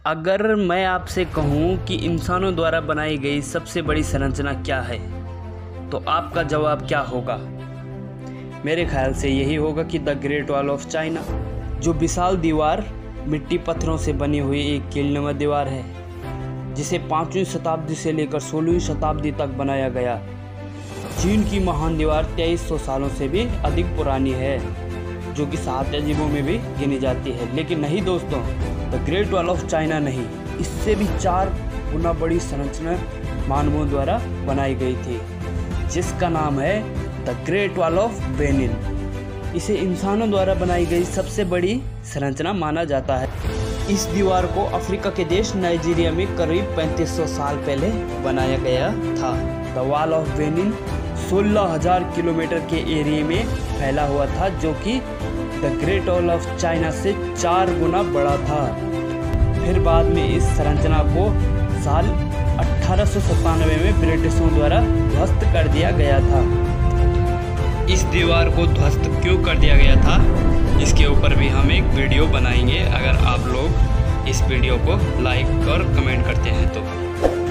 अगर मैं आपसे कहूँ कि इंसानों द्वारा बनाई गई सबसे बड़ी संरचना क्या है, तो आपका जवाब क्या होगा? मेरे ख्याल से यही होगा कि the Great Wall of China, जो विशाल दीवार मिट्टी पत्थरों से बनी हुई एक कीलनुमा दीवार है, जिसे 5वीं शताब्दी से लेकर 16वीं शताब्दी तक बनाया गया। चीन की महान दीवार 2300 सालों से भी अधिक पुरानी है, जो कि 7 अजीबों में भी गिनी जाती है। लेकिन नहीं दोस्तों, the Great Wall of China नहीं, इससे भी 4 गुना बड़ी संरचना मानवों द्वारा बनाई गई थी, जिसका नाम है the Great Wall of Benin. इसे इंसानों द्वारा बनाई गई सबसे बड़ी संरचना माना जाता है। इस दीवार को अफ्रीका के देश नाइजीरिया में करीब 3500 साल पहले बनाया गया था। The Wall of Benin 16,000 kilometre के एरिया में फैला हुआ था, जो कि the Great Wall of China से 4 गुना बड़ा था। फिर बाद में इस संरचना को साल 1897 में ब्रिटिशों द्वारा ध्वस्त कर दिया गया था। इस दीवार को ध्वस्त क्यों कर दिया गया था, इसके ऊपर भी हम एक वीडियो बनाएंगे, अगर आप लोग इस वीडियो को लाइक और कमेंट करते हैं तो।